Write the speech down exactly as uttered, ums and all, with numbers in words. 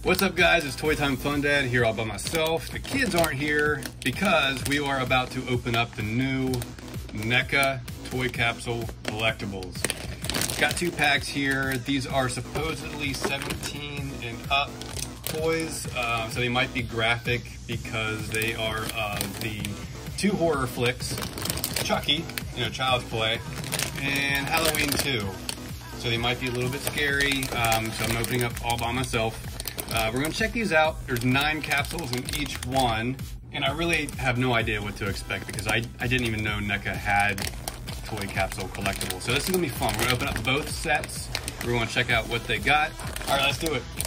What's up guys, it's Toy Time Fun Dad here all by myself. The kids aren't here because we are about to open up the new NECA Toy Capsule Collectibles. Got two packs here. These are supposedly seventeen and up toys, uh, so they might be graphic because they are of the two horror flicks, Chucky, you know, Child's Play, and Halloween two. So they might be a little bit scary, um, so I'm opening up all by myself. Uh, we're gonna check these out. There's nine capsules in each one, and I really have no idea what to expect because I, I didn't even know NECA had toy capsule collectibles. So this is gonna be fun. We're gonna open up both sets. We're gonna check out what they got. All right, let's do it.